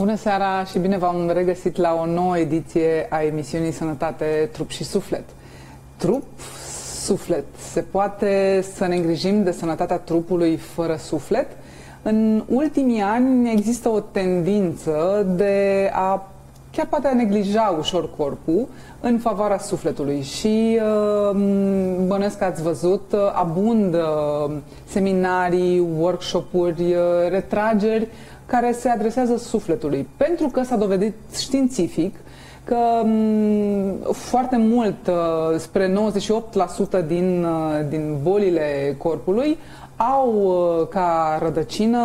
Bună seara și bine v-am regăsit la o nouă ediție a emisiunii Sănătate, Trup și Suflet. Trup, suflet. Se poate să ne îngrijim de sănătatea trupului fără suflet? În ultimii ani există o tendință de a chiar poate a neglija ușor corpul în favoarea sufletului și bănuiesc că ați văzut, abundă seminarii, workshop-uri, retrageri care se adresează sufletului, pentru că s-a dovedit științific că foarte mult, spre 98% din bolile corpului au ca rădăcină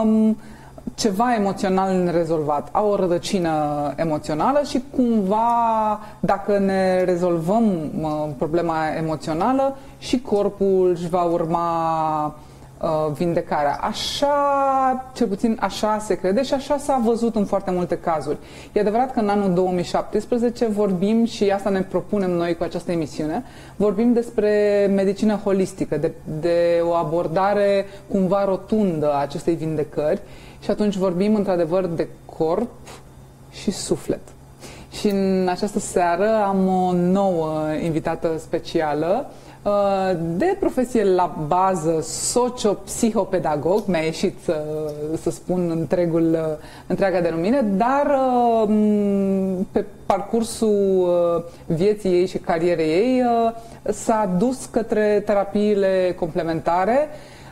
ceva emoțional nerezolvat, au o rădăcină emoțională și cumva, dacă ne rezolvăm problema emoțională, și corpul își va urma vindecarea. Așa, cel puțin așa se crede și așa s-a văzut în foarte multe cazuri. E adevărat că în anul 2017 vorbim, și asta ne propunem noi cu această emisiune, vorbim despre medicină holistică, de o abordare cumva rotundă a acestei vindecări, și atunci vorbim într-adevăr de corp și suflet. Și în această seară am o nouă invitată specială, de profesie la bază socio-psihopedagog, mi-a ieșit să spun întreaga denumire, dar pe parcursul vieții ei și carierei ei s-a dus către terapiile complementare,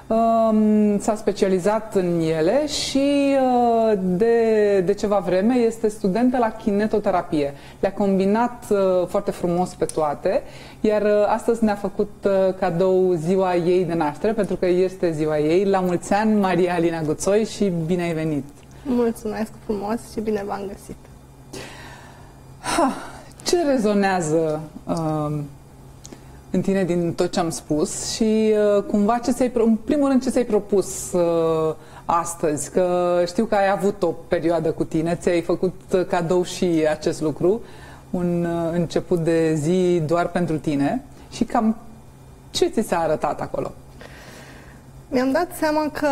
s-a specializat în ele și de ceva vreme este studentă la kinetoterapie. Le-a combinat foarte frumos pe toate, iar astăzi ne-a făcut cadou ziua ei de naștere, pentru că este ziua ei. La mulți ani, Maria Alina Guțoi, și bine ai venit! Mulțumesc frumos și bine v-am găsit! Ce rezonează în tine din tot ce am spus și cumva în primul rând ce ți-ai propus astăzi? Că știu că ai avut o perioadă cu tine, ți-ai făcut cadou și acest lucru, un început de zi doar pentru tine, și cam ce ți s-a arătat acolo? Mi-am dat seama că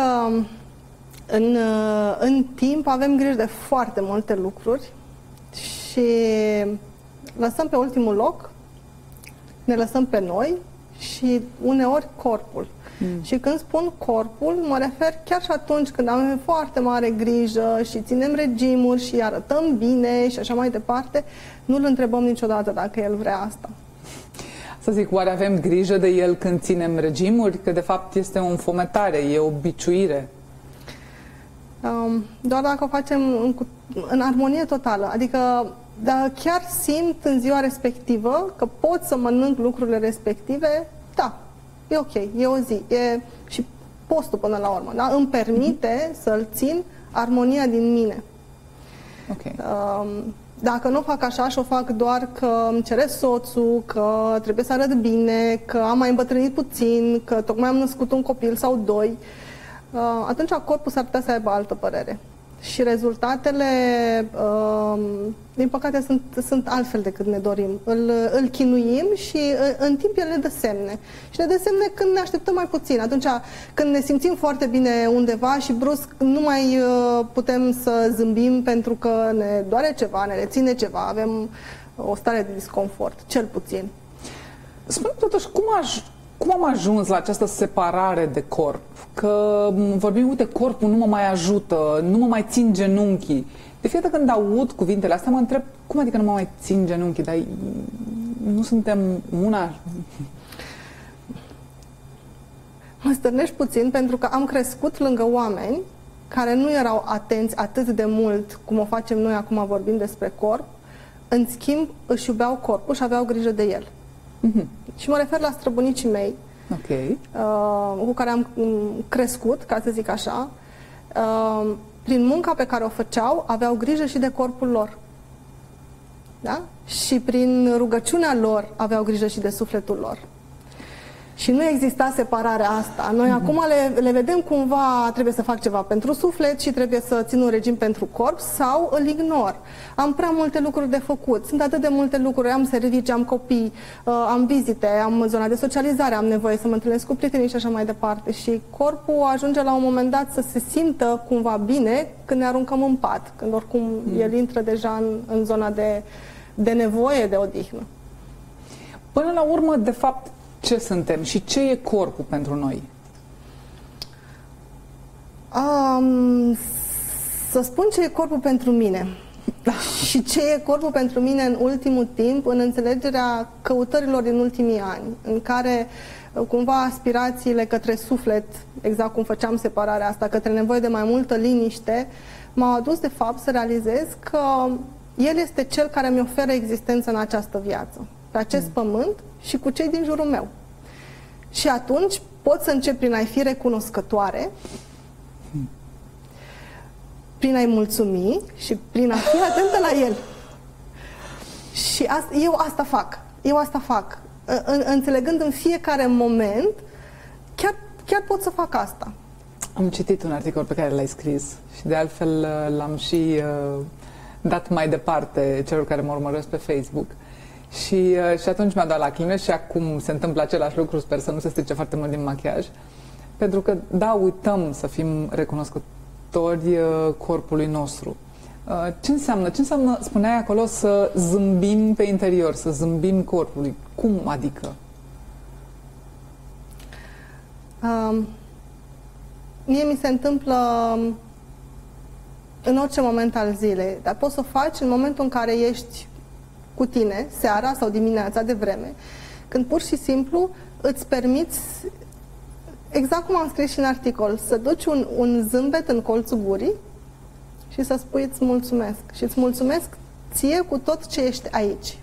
în timp avem grijă de foarte multe lucruri și lăsăm pe ultimul loc, ne lăsăm pe noi și uneori corpul. Și când spun corpul, mă refer chiar și atunci când avem foarte mare grijă și ținem regimuri și arătăm bine și așa mai departe, nu-l întrebăm niciodată dacă el vrea asta. Să zic, oare avem grijă de el când ținem regimuri? Că de fapt este o înfometare, e o biciuire. Doar dacă o facem în armonie totală, adică dacă chiar simt în ziua respectivă că pot să mănânc lucrurile respective, da, e ok, e o zi, e și postul până la urmă, da? Îmi permite să-l țin armonia din mine. Okay. Dacă nu fac așa și o fac doar că îmi cere soțul, că trebuie să arăt bine, că am mai îmbătrânit puțin, că tocmai am născut un copil sau doi, atunci corpul s-ar putea să aibă altă părere. Și rezultatele, din păcate, sunt altfel decât ne dorim. Îl chinuim și în timp el ne dă semne. Și ne dă semne când ne așteptăm mai puțin. Atunci când ne simțim foarte bine undeva și brusc nu mai putem să zâmbim pentru că ne doare ceva, ne reține ceva, avem o stare de disconfort, cel puțin. Spune totuși, cum am ajuns la această separare de corp? Că vorbim, uite, corpul nu mă mai ajută, nu mă mai țin genunchii. De fiecare dată când aud cuvintele astea, mă întreb, cum adică nu mă mai țin genunchii? Dar nu suntem una? Mă stârnești puțin pentru că am crescut lângă oameni care nu erau atenți atât de mult cum o facem noi acum vorbim despre corp. În schimb, își iubeau corpul și aveau grijă de el. Și mă refer la străbunicii mei, okay, cu care am crescut, ca să zic așa. Prin munca pe care o făceau, aveau grijă și de corpul lor. Da? Și prin rugăciunea lor aveau grijă și de sufletul lor. Și nu exista separarea asta. Noi acum le vedem cumva, trebuie să fac ceva pentru suflet și trebuie să țin un regim pentru corp sau îl ignor. Am prea multe lucruri de făcut. Sunt atât de multe lucruri. Am servicii, am copii, am vizite, am zona de socializare, am nevoie să mă întâlnesc cu prietenii și așa mai departe. Și corpul ajunge la un moment dat să se simtă cumva bine când ne aruncăm în pat, când oricum el intră deja în zona de nevoie de odihnă. Până la urmă, de fapt, ce suntem și ce e corpul pentru noi? Să spun ce e corpul pentru mine. Și ce e corpul pentru mine în ultimul timp, în înțelegerea căutărilor din ultimii ani, în care cumva aspirațiile către suflet, exact cum făceam separarea asta, către nevoie de mai multă liniște, m-au adus de fapt să realizez că el este cel care mi oferă existența în această viață, pe acest pământ și cu cei din jurul meu. Și atunci pot să încep prin a-i fi recunoscătoare, prin a-i mulțumi și prin a fi atentă la el. Și eu asta fac. Înțelegând în fiecare moment, chiar pot să fac asta. Am citit un articol pe care l-ai scris și de altfel l-am și dat mai departe celor care mă urmăresc pe Facebook. Și atunci mi-a dat lacrime și acum se întâmplă același lucru, sper să nu se strice foarte mult din machiaj. Pentru că, da, uităm să fim recunoscători corpului nostru. Ce înseamnă, spuneai acolo, să zâmbim pe interior, să zâmbim corpului? Cum adică? Mie mi se întâmplă în orice moment al zilei, dar poți să o faci în momentul în care ești cu tine, seara sau dimineața de vreme, când pur și simplu îți permiți, exact cum am scris și în articol, să duci un zâmbet în colțul gurii și să spui îți mulțumesc. Și îți mulțumesc ție cu tot ce ești aici.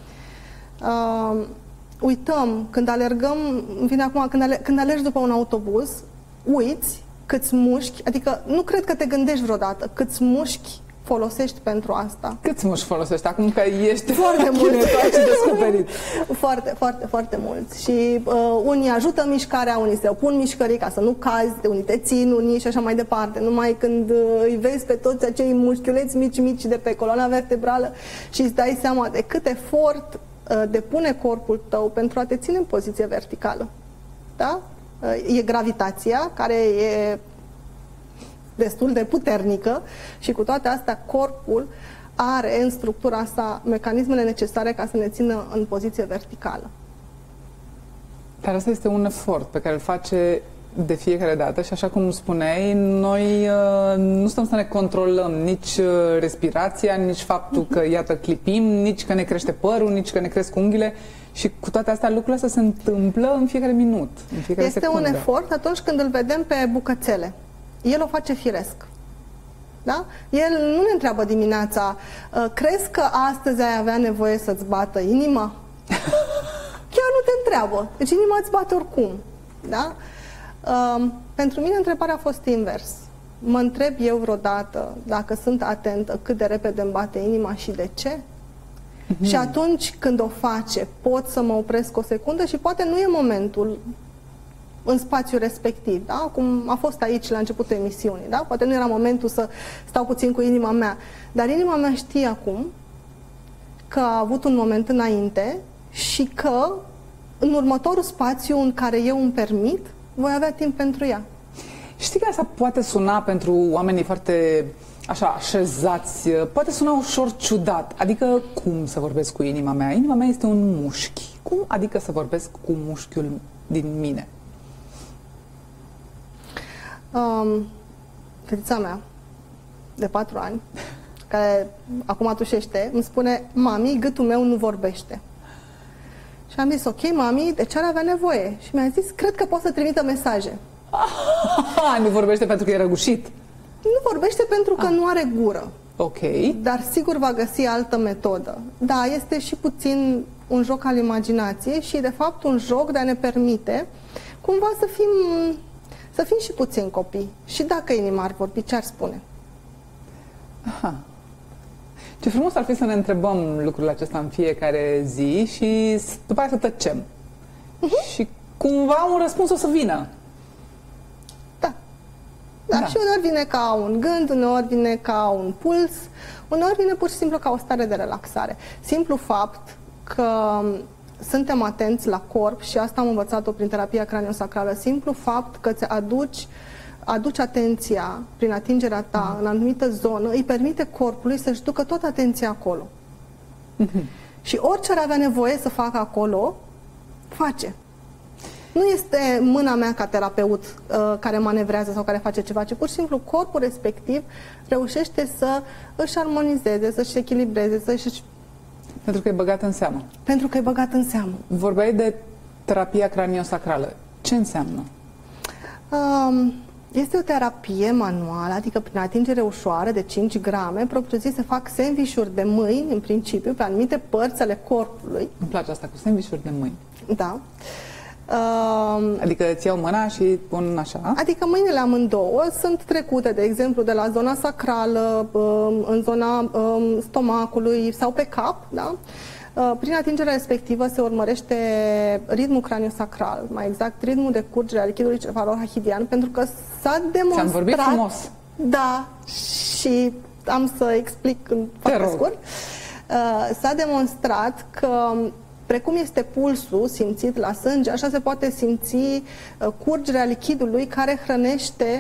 Uităm, când alergăm, vine acum, când alergi după un autobuz, uiți câți mușchi, adică nu cred că te gândești vreodată, câți mușchi folosești pentru asta. Câți mușchi folosești acum că ești foarte mulți descoperit? Foarte mulți. Și unii ajută mișcarea, unii se opun mișcării ca să nu cazi, unii te țin, unii și așa mai departe. Numai când îi vezi pe toți acei mușchiuleți mici de pe coloana vertebrală și îți dai seama de cât efort depune corpul tău pentru a te ține în poziție verticală. Da? E gravitația, care e destul de puternică și cu toate astea corpul are în structura asta mecanismele necesare ca să ne țină în poziție verticală. Dar asta este un efort pe care îl face de fiecare dată și așa cum spuneai, noi nu stăm să ne controlăm nici respirația, nici faptul că, iată, clipim, nici că ne crește părul, nici că ne cresc unghiile și cu toate astea lucrurile astea se întâmplă în fiecare minut, în fiecare secundă. Este un efort atunci când îl vedem pe bucățele. El o face firesc. Da? El nu ne întreabă dimineața, crezi că astăzi ai avea nevoie să-ți bată inima? Chiar nu te întreabă. Deci inima îți bate oricum. Da? Pentru mine întrebarea a fost invers. Mă întreb eu vreodată dacă sunt atentă cât de repede îmi bate inima și de ce? Și atunci când o face, pot să mă opresc o secundă și poate nu e momentul în spațiul respectiv, da? Cum a fost aici la începutul emisiunii, da? Poate nu era momentul să stau puțin cu inima mea, dar inima mea știe acum că a avut un moment înainte și că în următorul spațiu în care eu îmi permit, voi avea timp pentru ea. Știi că asta poate suna pentru oamenii foarte așa așezați, poate suna ușor ciudat, adică cum să vorbesc cu inima mea? Inima mea este un mușchi. Cum adică să vorbesc cu mușchiul din mine? Fetița mea de 4 ani, care acum tușește, îmi spune: mami, gâtul meu nu vorbește. Și am zis: ok, mami, de ce ar avea nevoie? Și mi-a zis: cred că poate să trimită mesaje. Nu vorbește pentru că e răgușit? Nu vorbește pentru că nu are gură. Ok. Dar sigur va găsi altă metodă. Da, este și puțin un joc al imaginației și de fapt un joc de a ne permite cumva să fim și puțin copii. Și dacă inima ar vorbi, ce ar spune? Aha. Ce frumos ar fi să ne întrebăm lucrurile acestea în fiecare zi și după aceea să tăcem. Și cumva un răspuns o să vină. Da. Da, și uneori vine ca un gând, uneori vine ca un puls, uneori vine pur și simplu ca o stare de relaxare. Simplu fapt că suntem atenți la corp, și asta am învățat-o prin terapia craniosacrală, simplu fapt că îți aduci atenția prin atingerea ta în anumită zonă, îi permite corpului să-și ducă toată atenția acolo. Și orice ar avea nevoie să facă acolo, face. Nu este mâna mea ca terapeut care manevrează sau care face ceva, ci pur și simplu corpul respectiv reușește să își armonizeze, să-și echilibreze, să-și... Pentru că e băgat în seamă. Pentru că e băgat în seamă. Vorbeai de terapia craniosacrală. Ce înseamnă? Este o terapie manuală, adică prin atingere ușoară de 5 grame, propriu-zis se fac sandvișuri de mâini, în principiu, pe anumite părți ale corpului. Îmi place asta cu sandvișuri de mâini. Da. Adică îți iau mâna și pun așa? Adică mâinile amândouă sunt trecute, de exemplu, de la zona sacrală, în zona stomacului sau pe cap, da? Prin atingerea respectivă se urmărește ritmul craniosacral, mai exact ritmul de curgere a lichidului cefalorahidian, pentru că s-a demonstrat... Ți-am vorbit frumos. Da, și am să explic foarte scurt. S-a demonstrat că precum este pulsul simțit la sânge, așa se poate simți curgerea lichidului care hrănește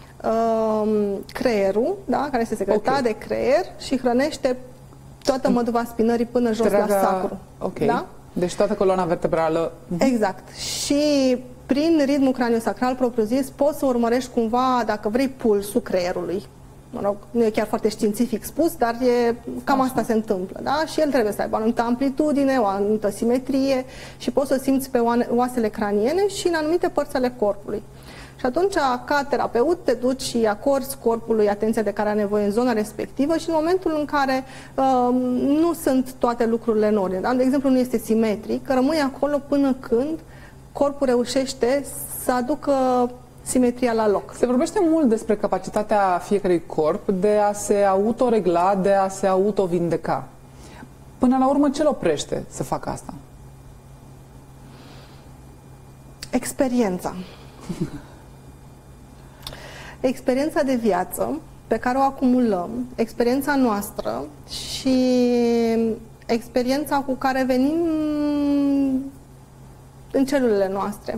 creierul, da? Care este secretat de creier și hrănește toată măduva spinării până jos la sacru. Okay. Da? Deci toată coloana vertebrală. Exact. Și prin ritmul craniosacral propriu-zis poți să urmărești cumva, dacă vrei, pulsul creierului. Mă rog, nu e chiar foarte științific spus, dar cam asta se întâmplă. Da? Și el trebuie să aibă o anumită amplitudine, o anumită simetrie și poți să simți pe oasele craniene și în anumite părți ale corpului. Și atunci, ca terapeut, te duci și acorzi corpului atenția de care are nevoie în zona respectivă și în momentul în care nu sunt toate lucrurile în ordine, da? De exemplu, nu este simetric, rămâi acolo până când corpul reușește să aducă simetria la loc. Se vorbește mult despre capacitatea fiecărui corp de a se autoregla, de a se autovindeca. Până la urmă, ce îl oprește să facă asta? Experiența. Experiența de viață pe care o acumulăm, experiența noastră și experiența cu care venim în celulele noastre.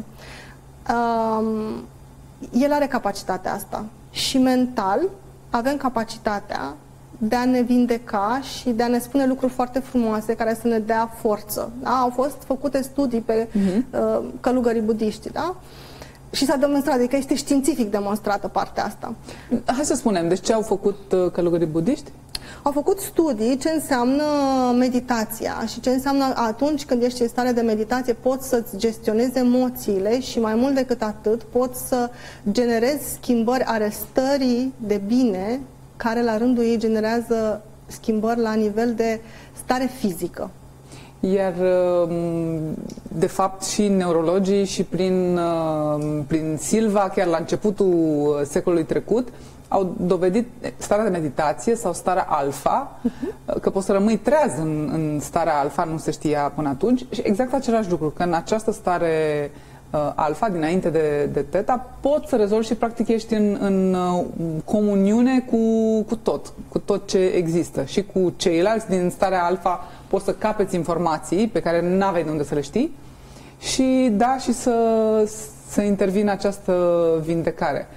El are capacitatea asta și mental avem capacitatea de a ne vindeca și de a ne spune lucruri foarte frumoase care să ne dea forță. Da? Au fost făcute studii pe călugării budiști, da? Și s-a demonstrat, adică este științific demonstrată partea asta. Hai să spunem, deci ce au făcut călugării budiști? Au făcut studii ce înseamnă meditația și ce înseamnă atunci când ești în stare de meditație poți să-ți gestionezi emoțiile și mai mult decât atât poți să generezi schimbări ale stării de bine care la rândul ei generează schimbări la nivel de stare fizică. Iar, de fapt, și neurologii și prin Silva, chiar la începutul secolului trecut, au dovedit starea de meditație sau starea alfa, că poți să rămâi treaz în starea alfa, nu se știa până atunci, și exact același lucru, că în această stare alfa, dinainte de teta, poți să rezolvi și practic ești în comuniune cu tot ce există și cu ceilalți. Din starea alfa poți să capeți informații pe care n-aveai de unde să le știi și da, și să intervină această vindecare.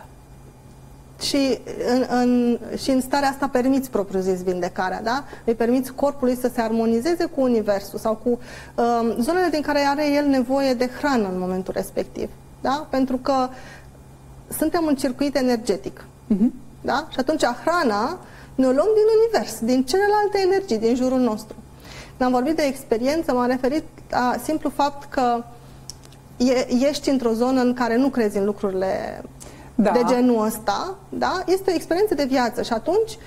Și în starea asta permiți propriu-zis vindecarea, da? Îi permiți corpului să se armonizeze cu universul sau cu zonele din care are el nevoie de hrană în momentul respectiv, da? Pentru că suntem în circuit energetic, da? Și atunci hrana ne o luăm din univers, din celelalte energii din jurul nostru. Când am vorbit de experiență, m-am referit la simplu fapt că ești într-o zonă în care nu crezi în lucrurile de genul ăsta, da? Este o experiență de viață și atunci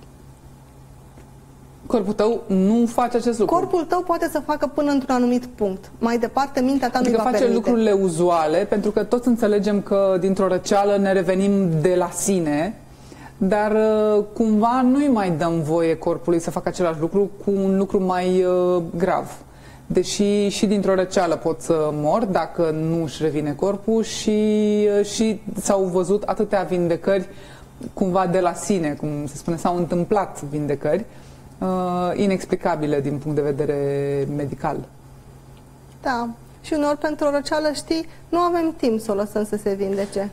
corpul tău nu face acest lucru. Corpul tău poate să facă până într-un anumit punct. Mai departe, mintea ta nu-i va permite. Face lucrurile uzuale, pentru că toți înțelegem că dintr-o răceală ne revenim de la sine, dar cumva nu-i mai dăm voie corpului să facă același lucru cu un lucru mai grav. deși și dintr-o răceală pot să mor dacă nu își revine corpul și s-au văzut atâtea vindecări cumva de la sine, cum se spune, s-au întâmplat vindecări inexplicabile din punct de vedere medical. Da. Și uneori pentru o răceală, știi, nu avem timp să o lăsăm să se vindece.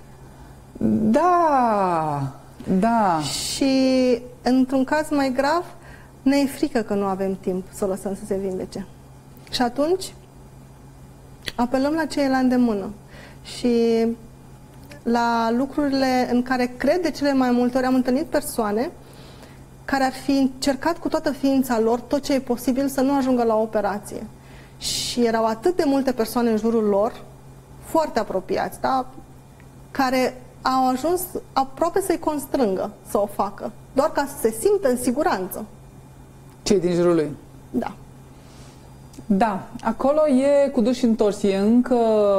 Da, da. Și într-un caz mai grav, ne e frică că nu avem timp să o lăsăm să se vindece. Și atunci apelăm la ce e la îndemână și la lucrurile în care cred de cele mai multe ori. Am întâlnit persoane care ar fi încercat cu toată ființa lor tot ce e posibil să nu ajungă la operație. Și erau atât de multe persoane în jurul lor, foarte apropiați, da? Care au ajuns aproape să-i constrângă să o facă, doar ca să se simtă în siguranță. Cei din jurul lui? Da. Da, acolo e cu duș întors, e încă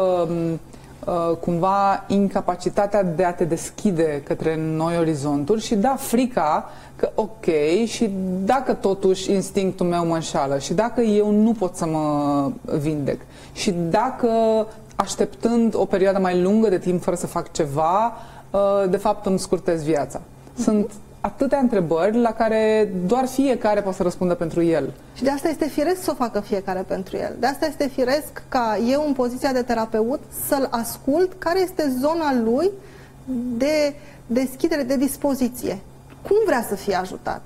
cumva incapacitatea de a te deschide către noi orizonturi și da, frica că ok, și dacă totuși instinctul meu mă înșală și dacă eu nu pot să mă vindec și dacă așteptând o perioadă mai lungă de timp fără să fac ceva, de fapt îmi scurtez viața. Sunt atâtea întrebări la care doar fiecare poate să răspundă pentru el. Și de asta este firesc să o facă fiecare pentru el. De asta este firesc ca eu, în poziția de terapeut, să-l ascult care este zona lui de deschidere, de dispoziție. Cum vrea să fie ajutat?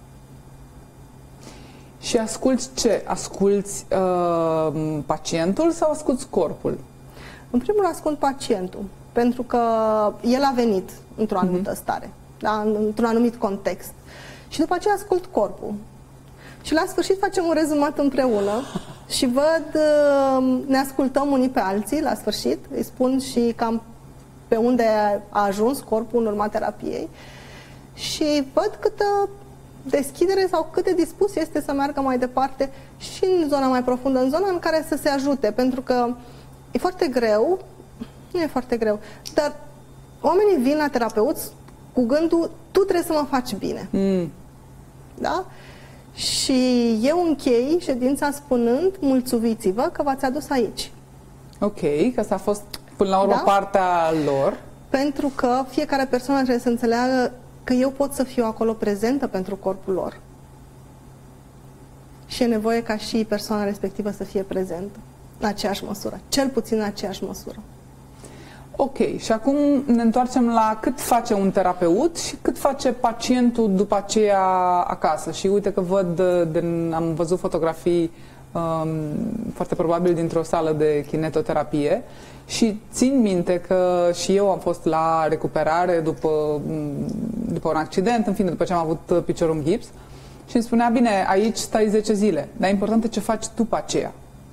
Și asculți ce? Asculți pacientul sau asculți corpul? În primul rând ascult pacientul, pentru că el a venit într-o anumită stare, da? Într-un anumit context. Și după aceea ascult corpul. Și la sfârșit facem un rezumat împreună și văd, ne ascultăm unii pe alții la sfârșit, îi spun și cam pe unde a ajuns corpul în urma terapiei și văd câtă deschidere sau cât de dispus este să meargă mai departe și în zona mai profundă, în zona în care să se ajute, pentru că e foarte greu, nu e foarte greu, dar oamenii vin la terapeuți cu gândul, tu trebuie să mă faci bine. Da? Și eu închei ședința spunând, mulțumiți-vă că v-ați adus aici. Ok, că asta a fost până la urmă Da? partea lor. Pentru că fiecare persoană trebuie să înțeleagă că eu pot să fiu acolo prezentă pentru corpul lor. Și e nevoie ca și persoana respectivă să fie prezentă în aceeași măsură, cel puțin în aceeași măsură. Ok, și acum ne întoarcem la cât face un terapeut și cât face pacientul după aceea acasă. Și uite că am văzut fotografii foarte probabil dintr-o sală de kinetoterapie și țin minte că și eu am fost la recuperare după un accident, în fine, după ce am avut piciorul în gips și îmi spunea, bine, aici stai 10 zile, dar e important ce faci după aceea.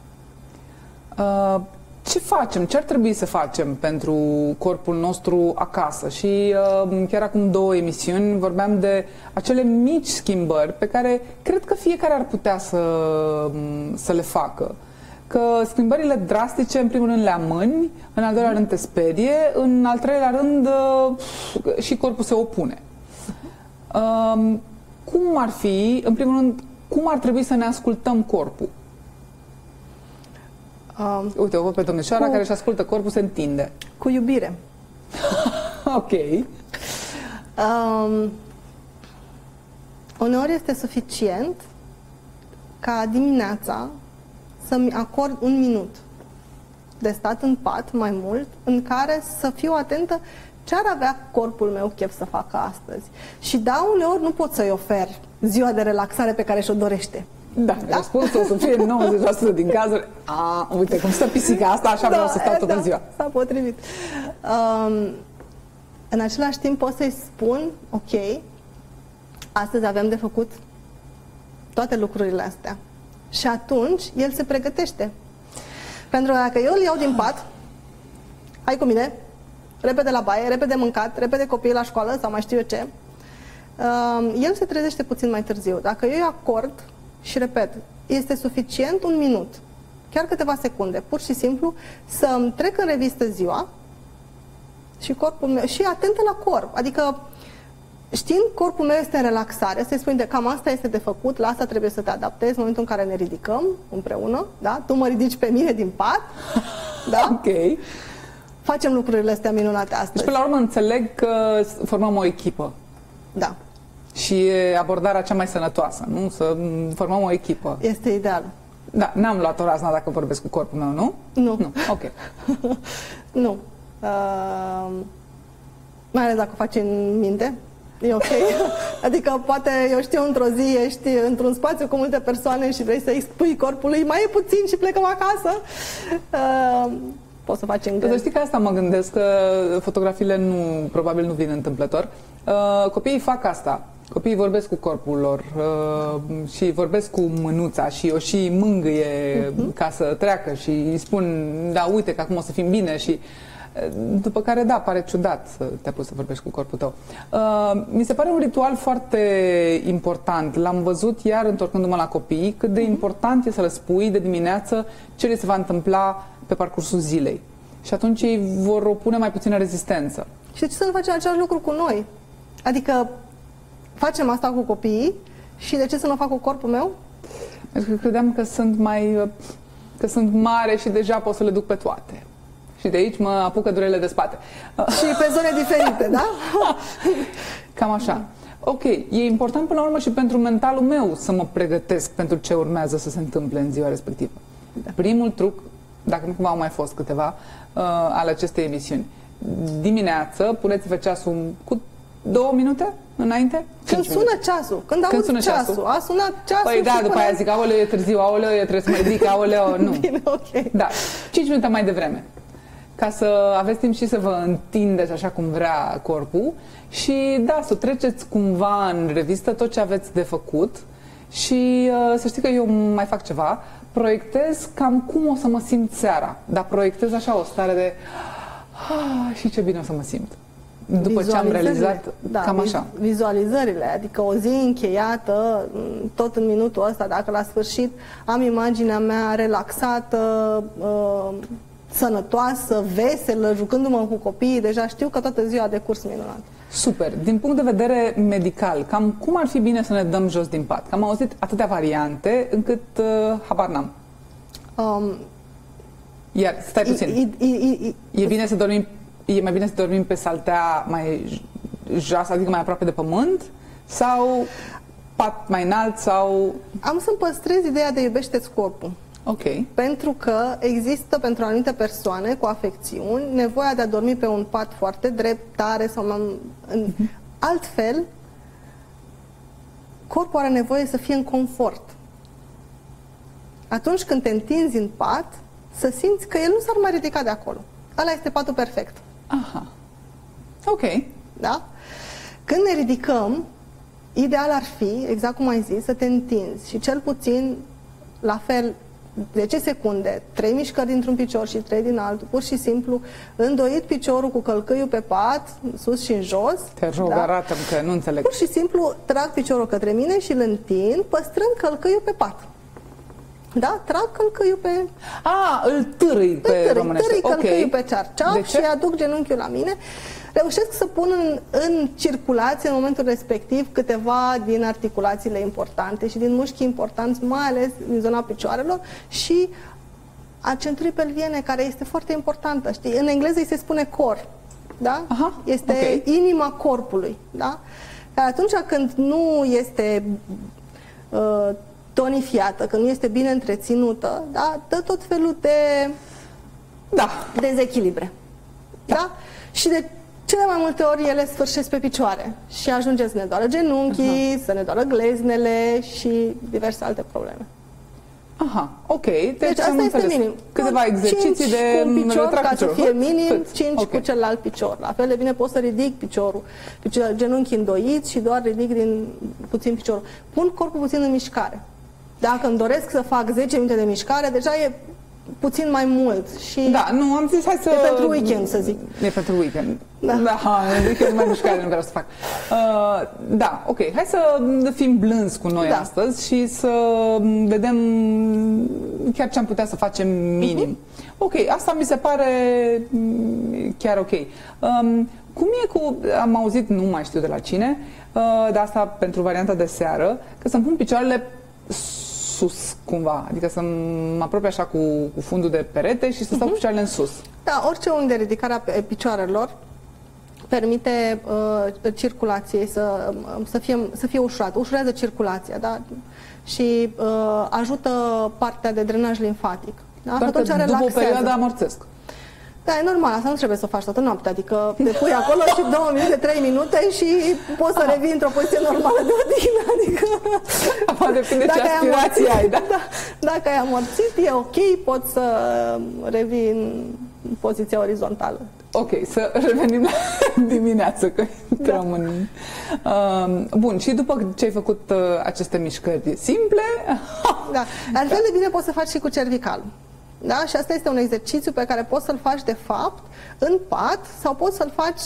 Ce facem? Ce ar trebui să facem pentru corpul nostru acasă? Și chiar acum 2 emisiuni vorbeam de acele mici schimbări pe care cred că fiecare ar putea să le facă. Că schimbările drastice, în primul rând, le amâni, în al doilea rând te sperie, în al treilea rând și corpul se opune. Cum ar fi, în primul rând, cum ar trebui să ne ascultăm corpul? Uite, o văd pe domnișoara care își ascultă corpul, se întinde. Cu iubire. Ok. Uneori este suficient ca dimineața să-mi acord 1 minut de stat în pat, mai mult, în care să fiu atentă ce ar avea corpul meu chef să facă astăzi. Și da, uneori nu pot să-i ofer ziua de relaxare pe care și-o dorește. Da, răspunsul o să fie 90% din cazuri. Uite cum stă pisica asta, așa vreau să stau toată ziua. S-a potrivit. În același timp pot să-i spun, ok, astăzi avem de făcut toate lucrurile astea. Și atunci el se pregătește. Pentru că dacă eu îl iau din pat, hai cu mine, repede la baie, repede mâncat, repede copiii la școală sau mai știu eu ce, el se trezește puțin mai târziu. Dacă eu îi acord, și repet, este suficient 1 minut, chiar câteva secunde, pur și simplu, să-mi trec în revistă ziua și corpul meu, și atentă la corp. Adică știind corpul meu este în relaxare, să-i spun de cam asta este de făcut, la asta trebuie să te adaptezi în momentul în care ne ridicăm împreună, da? Tu mă ridici pe mine din pat, da? Ok. Facem lucrurile astea minunate astăzi. Deci, până la urmă, înțeleg că formăm o echipă. Da. Și e abordarea cea mai sănătoasă, nu? Să formăm o echipă. Este ideal. Da, n-am luat o razna dacă vorbesc cu corpul meu, nu? Nu. Nu, ok. Nu. Mai ales dacă o faci în minte, e ok. Adică poate, eu știu, într-o zi ești într-un spațiu cu multe persoane și vrei să-i spui corpului mai e puțin și plecăm acasă. Poți să faci în gând. Să știi că asta mă gândesc, că fotografiile probabil nu vin întâmplător. Copiii fac asta. Copiii vorbesc cu corpul lor și vorbesc cu mânuța și o și mângâie ca să treacă și îi spun, da, uite că acum o să fim bine și după care, da, pare ciudat să te apuci să vorbești cu corpul tău. Mi se pare un ritual foarte important. L-am văzut iar întorcându-mă la copii, cât de important e să le spui de dimineață ce le se va întâmpla pe parcursul zilei. Și atunci ei vor opune mai puțină rezistență. Și de ce să nu facem același lucru cu noi? Adică facem asta cu copiii și de ce să nu o fac cu corpul meu? Pentru că credeam că că sunt mare și deja pot să le duc pe toate. Și de aici mă apucă durerile de spate. Și pe zone diferite, da? Cam așa. Ok, e important până la urmă și pentru mentalul meu să mă pregătesc pentru ce urmează să se întâmple în ziua respectivă. Da. Primul truc, dacă nu cumva au mai fost câteva, ale acestei emisiuni. Dimineață, puneți-vă ceasul cu 2 minute înainte? Când sună ceasul, când auzi ceasul, a sunat ceasul. Păi da, după aia zic, aoleu, e târziu, aoleu, eu trebuie să mă ridic, aoleu, nu. Bine, ok. Da, 5 minute mai devreme. Ca să aveți timp și să vă întindeți așa cum vrea corpul și da, să treceți cumva în revistă tot ce aveți de făcut și să știi că eu mai fac ceva, proiectez cam cum o să mă simt seara, dar proiectez așa o stare de și ce bine o să mă simt. După ce am realizat, da, cam așa. Vizualizările, adică o zi încheiată, tot în minutul ăsta, dacă la sfârșit am imaginea mea relaxată, sănătoasă, veselă, jucându-mă cu copiii, deja știu că toată ziua a decurs minunat. Super. Din punct de vedere medical, cam cum ar fi bine să ne dăm jos din pat? Că am auzit atâtea variante încât habar n-am. Iar, stai puțin. E bine să dormim, e mai bine să dormim pe saltea mai jos, adică mai aproape de pământ? Sau pat mai înalt? Sau... Am să-mi păstrez ideea de iubește-ți corpul. Okay. Pentru că există pentru anumite persoane cu afecțiuni nevoia de a dormi pe un pat foarte drept, tare sau altfel corpul are nevoie să fie în confort. Atunci când te întinzi în pat, să simți că el nu s-ar mai ridica de acolo. Ăla este patul perfect. Aha. Ok. Da? Când ne ridicăm, ideal ar fi, exact cum ai zis, să te întinzi și cel puțin la fel 10 secunde, 3 mișcări dintr-un picior și 3 din altul, pur și simplu îndoit piciorul cu călcâiul pe pat, sus și în jos. Te rog, da? Arată-mi că nu înțeleg. Pur și simplu trag piciorul către mine și îl întind, păstrând călcâiul pe pat. Da? Trag călcâiul pe... îl târâi pe românește. Târâi călcâiul pe cearceaf și aduc genunchiul la mine. Reușesc să pun în circulație în momentul respectiv câteva din articulațiile importante și din mușchi importanți, mai ales din zona picioarelor și a centurii pelviene, care este foarte importantă. Știi? În engleză îi se spune core. Da? Aha, este inima corpului. Da? Dar atunci când nu este tonifiată, când nu este bine întreținută, da? Dă tot felul de dezechilibre. Da? Și de cele mai multe ori ele sfârșesc pe picioare și ajunge să ne doară genunchii, să ne doară gleznele și diverse alte probleme. Aha, ok. Deci asta este minim. Câteva exerciții de cu un picior, ca să fie minim, cât? 5 cu celălalt picior. La fel de bine pot să ridic piciorul, genunchii îndoiți și doar ridic din puțin piciorul. Pun corpul puțin în mișcare. Dacă îmi doresc să fac 10 minute de mișcare, deja e puțin mai mult. Și da, nu, am zis, hai să... E pentru weekend, să zic. E pentru weekend. Da, weekend mai mișcare nu vreau să fac. Da, ok, hai să fim blânzi cu noi astăzi și să vedem chiar ce am putea să facem minim. Ok, asta mi se pare chiar ok. Cum e cu, am auzit, nu mai știu de la cine, de asta pentru varianta de seară, că să-mi pun picioarele sus, cumva, adică să mă apropie așa cu fundul de perete și să stau cu picioarele în sus. Da, orice unghi de ridicare a picioarelor permite circulației să fie ușurată, ușurează circulația, da? Și ajută partea de drenaj limfatic. Da? Doar că după o perioadă amorțesc. Da, e normal, asta nu trebuie să o faci toată noaptea, adică te pui acolo și 2 minute, 3 minute și poți să revii într-o poziție normală de odihnă, adică... Acum depinde ce aspirații ai, da? Dacă ai amorțit, e ok, poți să revii în poziția orizontală. Ok, să revenim la dimineață, că intrăm în... Bun, și după ce ai făcut aceste mișcări simple... Da, la fel de bine poți să faci și cu cervical. Da? Și asta este un exercițiu pe care poți să-l faci de fapt în pat sau poți să-l faci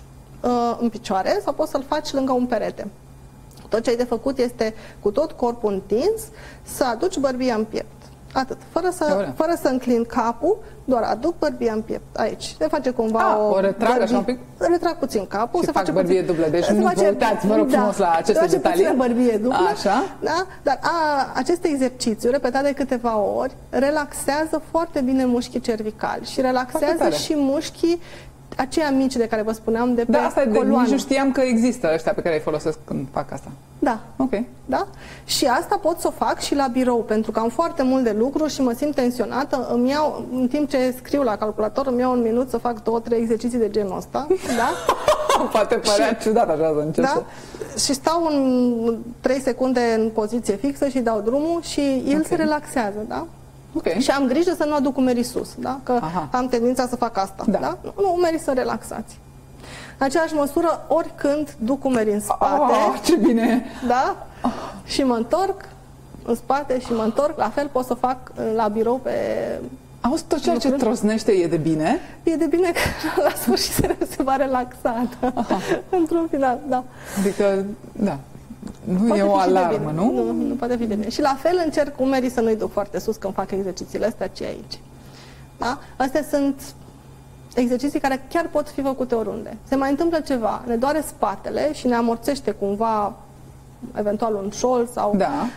în picioare sau poți să-l faci lângă un perete. Tot ce ai de făcut este cu tot corpul întins să aduci bărbia în piept. Atât. Fără să înclin capul, doar aduc bărbia în piept. Aici. Se face cumva o retrag așa un pic? Retrag puțin capul. Și fac bărbie dublă. Deci nu vă uitați, vă rog frumos la aceste detalii. Bărbie dublă. Așa. Da? Dar acest exercițiu, repetat de câteva ori, relaxează foarte bine mușchii cervicali și relaxează și mușchii aceia mici de care vă spuneam de pe coloană. Nici nu știam că există ăștia pe care îi folosesc când fac asta. Da. Ok. Da? Și asta pot să o fac și la birou, pentru că am foarte mult de lucru și mă simt tensionată. Îmi iau, în timp ce scriu la calculator, îmi iau un minut să fac 2-3 exerciții de genul ăsta. Da? Poate părea ciudat așa să încep. Da? Și stau în 3 secunde în poziție fixă și dau drumul și el se relaxează. Da? Okay. Și am grijă să nu aduc umerii sus, da? Că am tendința să fac asta. Da. Da? Nu, umerii să relaxați. În aceeași măsură, oricând duc umerii în spate. Ce bine! Da? Și mă întorc în spate și mă întorc. La fel pot să fac la birou pe... Auzi, tot ceea ce trosnește e de bine? E de bine că la sfârșit se va relaxa. Da? Într-un final, da. Adică, da. Nu poate e o alarmă, nu? Nu poate fi de bine. Și la fel încerc umerii să nu-i duc foarte sus când fac exercițiile astea, ci aici. Da? Astea sunt exerciții care chiar pot fi făcute oriunde. Se mai întâmplă ceva, ne doare spatele și ne amorțește cumva eventual un șol sau... Da.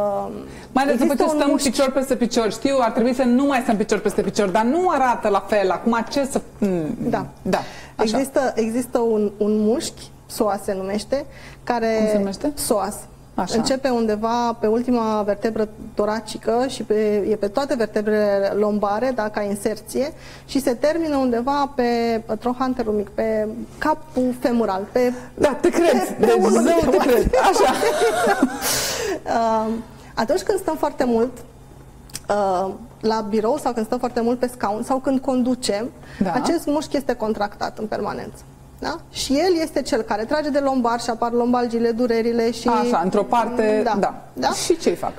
Mai ales după ce stăm picior peste picior. Știu, ar trebui să nu mai stăm picior peste picior, dar nu arată la fel. Acum ce să... Da. Da. Există un mușchi, psoas se numește, care... Cum se numește? Psoas. Așa. Începe undeva pe ultima vertebră toracică și e pe toate vertebrele lombare, da, ca inserție, și se termină undeva pe trochanterul mic, pe capul femural. Da, te cred. Deci zău te cred. Așa. Atunci când stăm foarte mult la birou sau când stăm foarte mult pe scaun sau când conducem, acest mușchi este contractat în permanență. Da? Și el este cel care trage de lombar și apar lombalgile, durerile și... Așa, într-o parte, da. Și ce-i fac?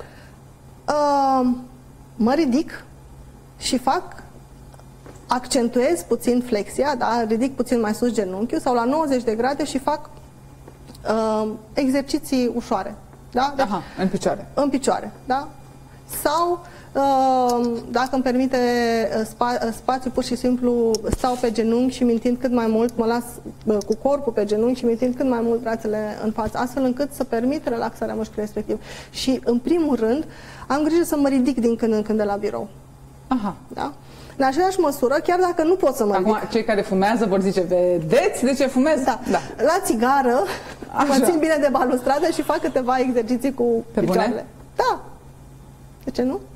Mă ridic și accentuez puțin flexia, da? Ridic puțin mai sus genunchiul sau la 90 de grade și fac exerciții ușoare. Da? Deci, în picioare. În picioare, da? Sau... dacă îmi permite spațiu, pur și simplu stau pe genunchi și mintind cât mai mult, mă las cu corpul pe genunchi și mintind cât mai mult brațele în față, astfel încât să permit relaxarea mușchiului respectiv. Și în primul rând am grijă să mă ridic din când în când de la birou. Da? În aceeași măsură, chiar dacă nu pot să mă ridic. Acum, cei care fumează vor zice, vedeți de ce fumez? Da. La țigară mă țin bine de balustradă și fac câteva exerciții cu picioarele. Da. De ce nu?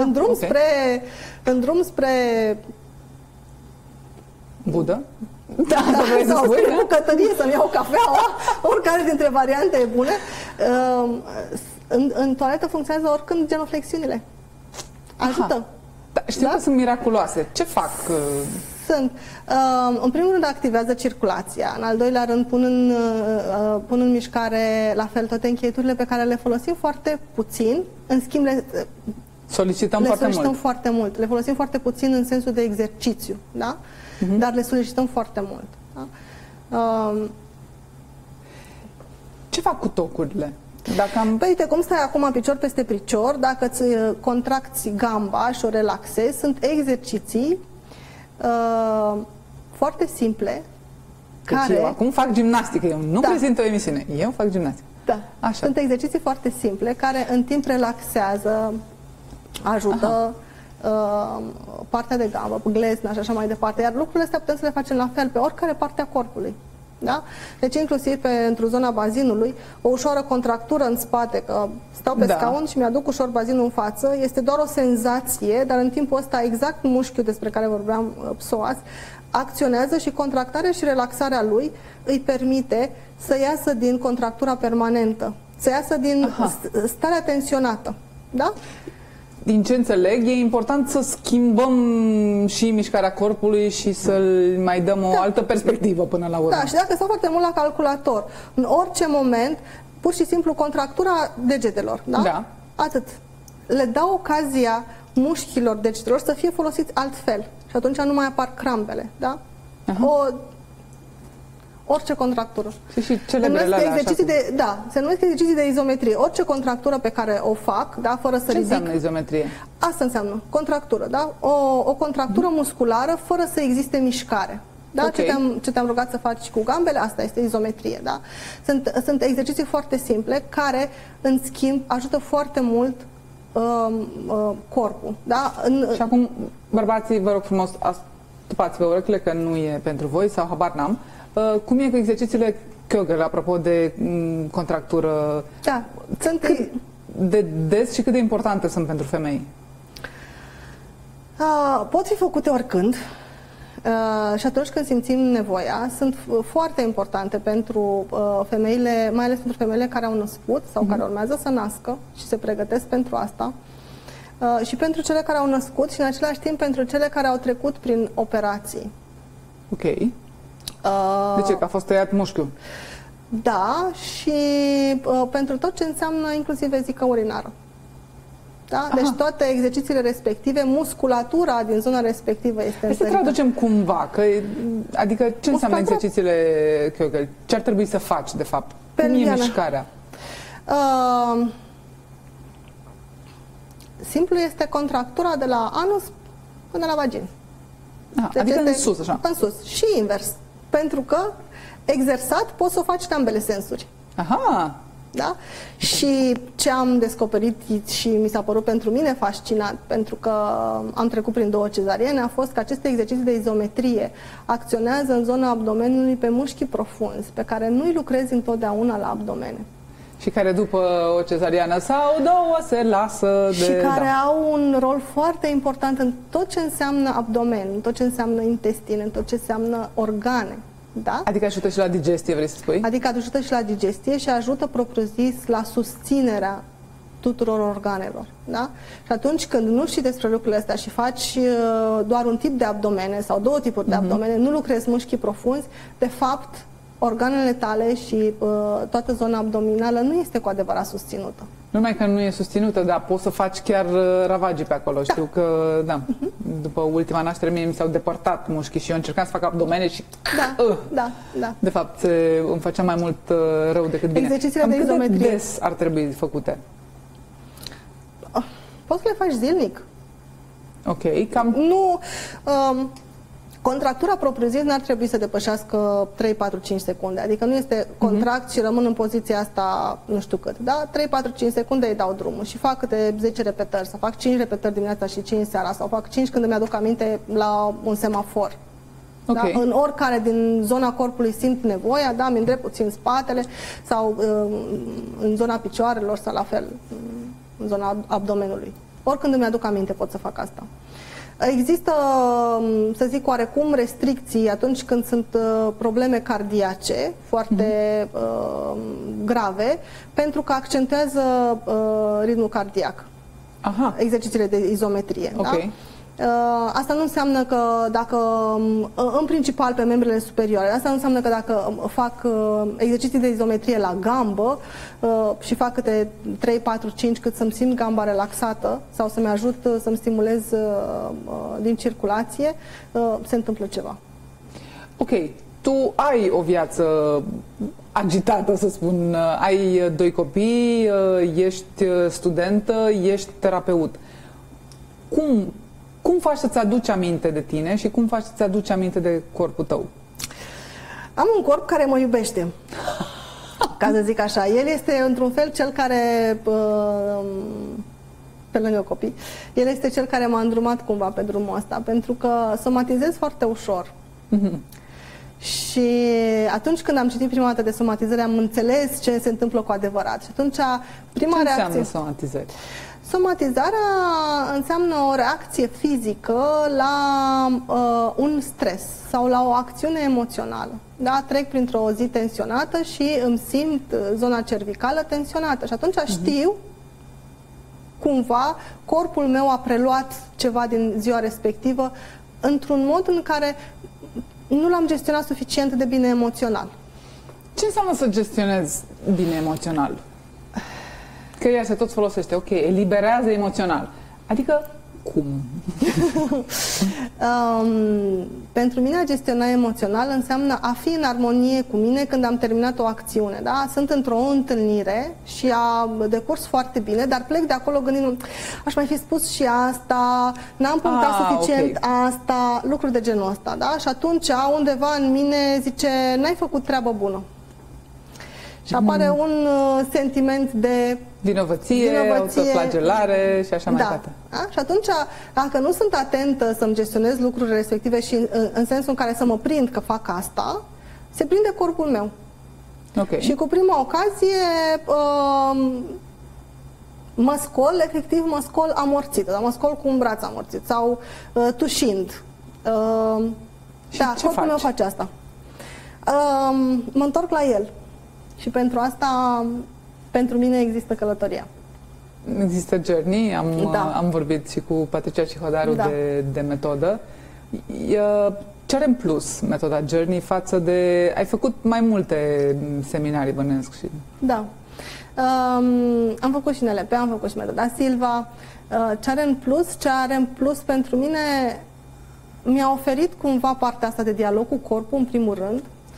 În drum spre Budă? Sau spre bucătărie să-mi iau cafeaua, oricare dintre variante e bună. În toaletă funcționează oricând genoflexiunile. Ajută. Știu că sunt miraculoase. Ce fac? Sunt. În primul rând activează circulația, în al doilea rând pun în mișcare la fel toate încheieturile pe care le folosim foarte puțin, în schimb le solicităm foarte mult. Le folosim foarte puțin în sensul de exercițiu, da? Dar le solicităm foarte mult. Da? Ce fac cu tocurile? Păi uite, cum stai acum picior peste picior, dacă îți contracți gamba și o relaxezi, sunt exerciții foarte simple, care... eu acum fac gimnastică, eu nu prezint o emisiune, eu fac gimnastică. Da. Așa. Sunt exerciții foarte simple care în timp relaxează, ajută partea de gambă, glezna și așa mai departe. Iar lucrurile astea putem să le facem la fel pe oricare parte a corpului. Da? Deci inclusiv pentru zona bazinului, o ușoară contractură în spate, că stau pe scaun și mi-aduc ușor bazinul în față, este doar o senzație, dar în timpul ăsta exact mușchiul despre care vorbeam, psoas, acționează și contractarea și relaxarea lui îi permite să iasă din contractura permanentă, să iasă din starea tensionată. Da? Din ce înțeleg, e important să schimbăm și mișcarea corpului și să-l mai dăm o altă perspectivă până la urmă. Da, și dacă stau foarte mult la calculator, în orice moment, pur și simplu contractura degetelor, da? Da. Atât. Le dau ocazia mușchilor degetelor să fie folosiți altfel. Și atunci nu mai apar crampele, da? Orice contractură. Și celebrele alea, se numesc exerciții de izometrie. Orice contractură pe care o fac, da, fără să ridic... Ce înseamnă izometrie? Asta înseamnă contractură, da? O contractură musculară fără să existe mișcare. Da? Ce te-am rugat să faci cu gambele, asta este izometrie, da? Sunt exerciții foarte simple care, în schimb, ajută foarte mult corpul, da? Și acum, bărbații, vă rog frumos, stupați-vă urechile că nu e pentru voi sau habar n-am. Cum e cu exercițiile Kegel, apropo de contractură? Da. Cât de des și cât de importante sunt pentru femei? Pot fi făcute oricând și atunci când simțim nevoia. Sunt foarte importante pentru femeile, mai ales pentru femeile care au născut sau care urmează să nască și se pregătesc pentru asta. Și pentru cele care au născut și în același timp pentru cele care au trecut prin operații. Ok. De ce? Că a fost tăiat mușchiul? Da, și pentru tot ce înseamnă inclusiv vezică urinară. Da? Deci toate exercițiile respective, musculatura din zona respectivă este întărită. Să traducem cumva, adică ce înseamnă exercițiile Kegel? Ce ar trebui să faci, de fapt? Cum e mișcarea? Simplu este contractura de la anus până la vagin. Deci adică în sus, așa? În sus. Și invers. Pentru că exersat poți să o faci în ambele sensuri. Aha! Da? Și ce am descoperit și mi s-a părut pentru mine fascinant, pentru că am trecut prin 2 cezariene, a fost că aceste exerciții de izometrie acționează în zona abdomenului pe mușchi profunzi, pe care nu-i lucrezi întotdeauna la abdomene. Și care după o cezariană sau două se lasă de... Și care au un rol foarte important în tot ce înseamnă abdomen, în tot ce înseamnă intestine, în tot ce înseamnă organe. Da? Adică ajută și la digestie, vrei să spui? Adică ajută și la digestie și ajută propriu-zis la susținerea tuturor organelor. Da? Și atunci când nu știi despre lucrurile astea și faci doar un tip de abdomene sau 2 tipuri de abdomene, nu lucrezi mușchii profunzi, de fapt organele tale și toată zona abdominală nu este cu adevărat susținută. Numai că nu e susținută, dar poți să faci chiar ravagii pe acolo. Știu că, după ultima naștere mie mi s-au depărtat mușchii și eu încercam să fac abdomene și... Da. De fapt, îmi făcea mai mult rău decât bine. Exercițiile de izometrie. Cât de des ar trebui făcute? Poți să le faci zilnic. Ok, cam... Nu... Contractura propriu-zis n-ar trebui să depășească 3, 4, 5 secunde. Adică nu este contract și rămân în poziția asta nu știu cât. Da? 3, 4, 5 secunde îi dau drumul și fac câte 10 repetări. Să fac 5 repetări dimineața și 5 seara. Sau fac 5 când îmi aduc aminte la un semafor. Da? În oricare din zona corpului simt nevoia, da? Mi îndrept puțin spatele sau în zona picioarelor sau la fel în zona abdomenului. Oricând îmi aduc aminte pot să fac asta. Există, să zic, oarecum restricții atunci când sunt probleme cardiace foarte grave, pentru că accentuează ritmul cardiac. Exercițiile de izometrie. Da? Asta nu înseamnă că dacă, în principal pe membrele superioare, asta nu înseamnă că dacă fac exerciții de izometrie la gambă și fac câte 3, 4, 5 cât să-mi simt gamba relaxată sau să-mi ajut să-mi stimulez din circulație, se întâmplă ceva. Ok, tu ai o viață agitată, să spun, ai 2 copii, ești studentă, ești terapeut. Cum faci să-ți aduci aminte de tine și cum faci să-ți aduci aminte de corpul tău? Am un corp care mă iubește, ca să zic așa. El este, într-un fel, cel care, pe lângă copii, el este cel care m-a îndrumat cumva pe drumul ăsta, pentru că somatizez foarte ușor. Și atunci când am citit prima dată de somatizare, am înțeles ce se întâmplă cu adevărat. Și atunci, prima reacție... Ce înseamnă somatizare? Somatizarea înseamnă o reacție fizică la un stres sau la o acțiune emoțională. Da? Trec printr-o zi tensionată și îmi simt zona cervicală tensionată. Și atunci știu, cumva, corpul meu a preluat ceva din ziua respectivă într-un mod în care nu l-am gestionat suficient de bine emoțional. Ce înseamnă să gestionezi bine emoțional? Că ea se tot folosește, ok, eliberează emoțional. Adică, cum? Pentru mine a gestiona emoțional înseamnă a fi în armonie cu mine când am terminat o acțiune. Da? Sunt într-o întâlnire și a decurs foarte bine, dar plec de acolo gândind, aș mai fi spus și asta, n-am punctat suficient asta, lucruri de genul ăsta. Da? Și atunci undeva în mine zice, n-ai făcut treabă bună. Și apare un sentiment de vinovăție, autoflagelare și așa mai departe. Da? Și atunci, dacă nu sunt atentă să-mi gestionez lucrurile respective și în sensul în care să mă prind că fac asta, se prinde corpul meu. Okay. Și cu prima ocazie mă scol, efectiv mă scol amorțită, dar mă scol cu un braț amorțit sau tușind. Și da, ce corpul meu face asta. Mă întorc la el. Și pentru asta, pentru mine există călătoria. Există Journey, am vorbit și cu Patricia Cihodaru de metodă. Ce are în plus metoda Journey față de... Ai făcut mai multe seminarii, bănesc și... Da. Am făcut și NLP, am făcut și metoda Silva. Ce are în plus? Ce are în plus pentru mine mi-a oferit cumva partea asta de dialog cu corpul, în primul rând.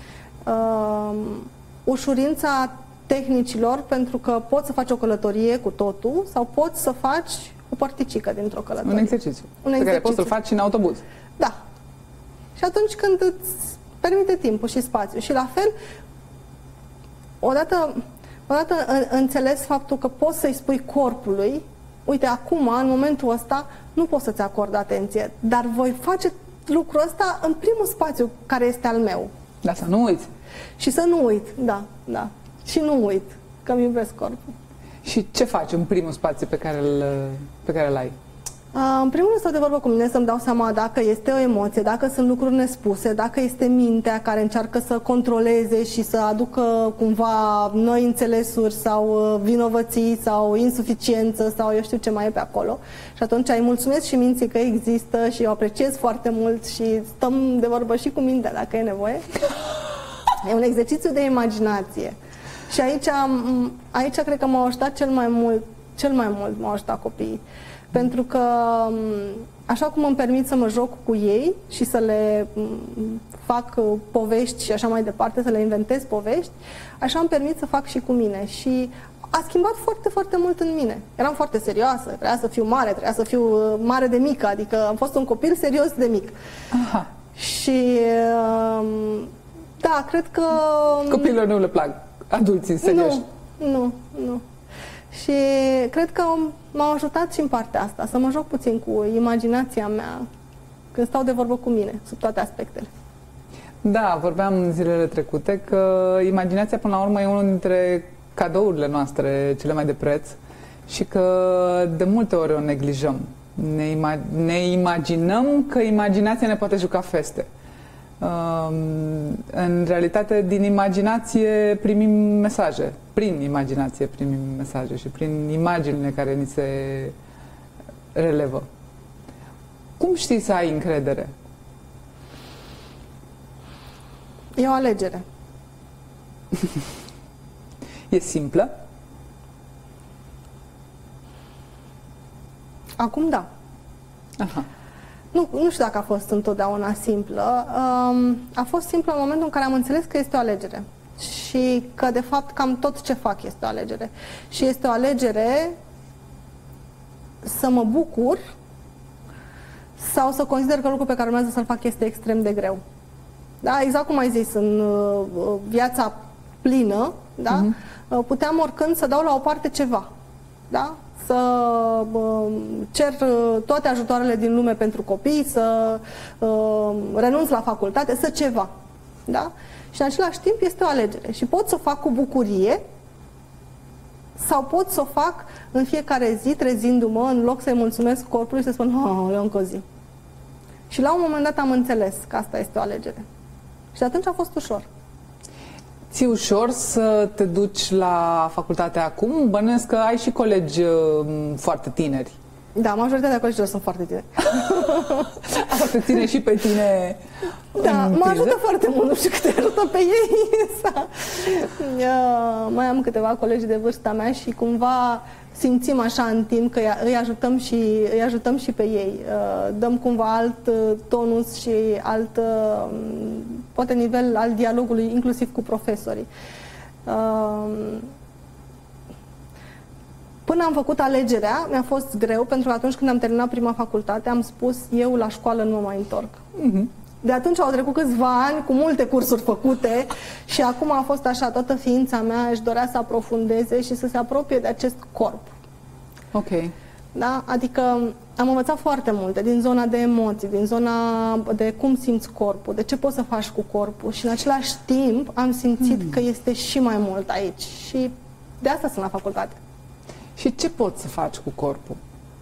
Ușurința tehnicilor, pentru că poți să faci o călătorie cu totul sau poți să faci o părticică dintr-o călătorie. Un exercițiu. Pe care poți să-l faci în autobuz. Da. Și atunci când îți permite timpul și spațiu. Și la fel, odată înțeles faptul că poți să-i spui corpului, uite, acum, în momentul ăsta, nu pot să-ți acord atenție, dar voi face lucrul ăsta în primul spațiu care este al meu. Da, să nu uiți. Și să nu uit, da. Și nu uit că îmi iubesc corpul. Și ce faci în primul spațiu pe care îl ai? În primul rând stau de vorbă cu mine să-mi dau seama dacă este o emoție, dacă sunt lucruri nespuse, dacă este mintea care încearcă să controleze și să aducă cumva noi înțelesuri sau vinovății sau insuficiență sau eu știu ce mai e pe acolo. Și atunci îi mulțumesc și minții că există și o apreciez foarte mult și stăm de vorbă și cu mintea dacă e nevoie. E un exercițiu de imaginație. Și aici cred că m-au ajutat cel mai mult m-au ajutat copiii. Pentru că așa cum îmi permit să mă joc cu ei și să le fac povești și așa mai departe, să le inventez povești, așa îmi permit să fac și cu mine. Și a schimbat foarte, foarte mult în mine. Eram foarte serioasă, trebuia să fiu mare, trebuia să fiu mare de mică, adică am fost un copil serios de mic. Aha. Și da, cred că... Copiilor nu le plac adulții serioși. Nu. Și cred că m-au ajutat și în partea asta, să mă joc puțin cu imaginația mea când stau de vorbă cu mine, sub toate aspectele. Da, vorbeam zilele trecute că imaginația până la urmă e unul dintre cadourile noastre cele mai de preț și că de multe ori o neglijăm. Ne imaginăm că imaginația ne poate juca feste. În realitate, din imaginație primim mesaje. Prin imaginație primim mesaje și prin imaginile care ni se relevă. Cum știi să ai încredere? E o alegere. E simplă? Acum da. Aha. Nu știu dacă a fost întotdeauna simplă. A fost simplă în momentul în care am înțeles că este o alegere. Și că, de fapt, cam tot ce fac este o alegere. Și este o alegere să mă bucur sau să consider că lucrul pe care urmează să-l fac este extrem de greu. Da? Exact cum ai zis, în viața plină, da? Puteam oricând să dau la o parte ceva. Da? Să cer toate ajutoarele din lume pentru copii, să renunț la facultate, să ceva. Da? Și în același timp este o alegere. Și pot să o fac cu bucurie sau pot să o fac în fiecare zi, trezindu-mă, în loc să-i mulțumesc corpului, să spun, oh, încă o zi. Și la un moment dat am înțeles că asta este o alegere. Și atunci a fost ușor. Ți-e ușor să te duci la facultate acum? Bănuiesc că ai și colegi foarte tineri. Da, majoritatea colegilor sunt foarte tineri. Asta te ține și pe tine. Da, mă ajută foarte mult, nu știu cât ajută pe ei. Mai am câteva colegi de vârsta mea și cumva simțim așa în timp că îi ajutăm și pe ei. Dăm cumva alt tonus și alt, poate nivel al dialogului, inclusiv cu profesorii. Până am făcut alegerea, mi-a fost greu, pentru că atunci când am terminat prima facultate, am spus, eu la școală nu mă mai întorc. De atunci au trecut câțiva ani, cu multe cursuri făcute și acum a fost așa, toată ființa mea își dorea să aprofundeze și să se apropie de acest corp. Ok. Da? Adică am învățat foarte multe din zona de emoții, din zona de cum simți corpul, de ce poți să faci cu corpul și în același timp am simțit că este și mai mult aici și de asta sunt la facultate. Și ce poți să faci cu corpul?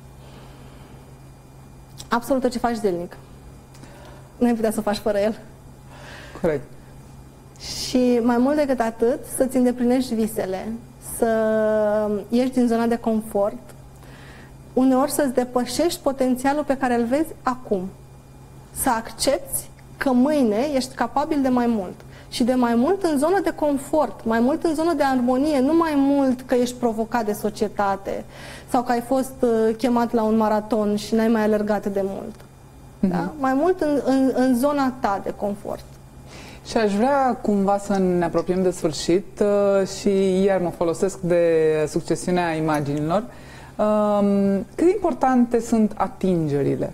Absolut tot ce faci zilnic. Nu ai putea să faci fără el. Corect. Și mai mult decât atât, să-ți îndeplinești visele, să ieși din zona de confort, uneori să-ți depășești potențialul pe care îl vezi acum. Să accepti că mâine ești capabil de mai mult. Și de mai mult în zonă de confort, mai mult în zonă de armonie, nu mai mult că ești provocat de societate sau că ai fost chemat la un maraton și n-ai mai alergat de mult. Da? Mai mult în zona ta de confort. Și aș vrea cumva să ne apropiem de sfârșit și iar mă folosesc de succesiunea imaginilor. Cât de importante sunt atingerile?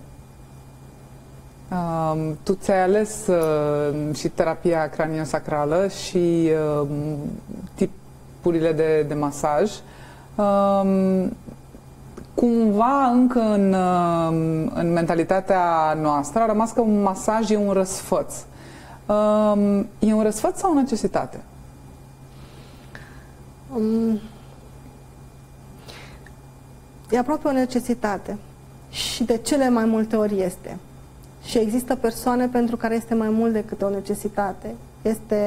Tu ți-ai ales și terapia craniosacrală și tipurile de masaj. Cumva încă în mentalitatea noastră a rămas că un masaj e un răsfăț. E un răsfăț sau o necesitate? E aproape o necesitate și de cele mai multe ori este. Și există persoane pentru care este mai mult decât o necesitate. Este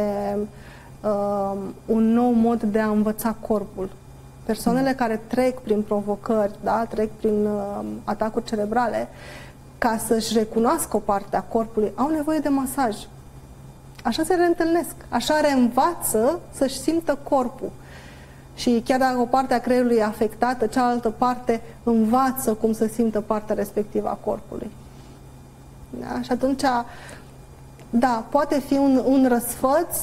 un nou mod de a învăța corpul. Persoanele care trec prin provocări, da, trec prin atacuri cerebrale, ca să-și recunoască o parte a corpului, au nevoie de masaj. Așa se reîntâlnesc, așa reînvață să-și simtă corpul. Și chiar dacă o parte a creierului e afectată, cealaltă parte învață cum să simtă partea respectivă a corpului. Da? Și atunci, da, poate fi un răsfăț